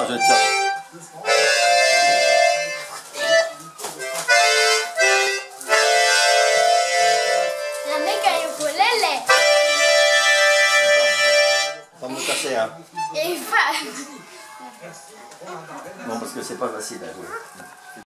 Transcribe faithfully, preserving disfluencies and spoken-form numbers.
je tiens. La mec a eu ukulélé. Pas me casser, hein. Et il va. Non, parce que c'est pas facile à jouer.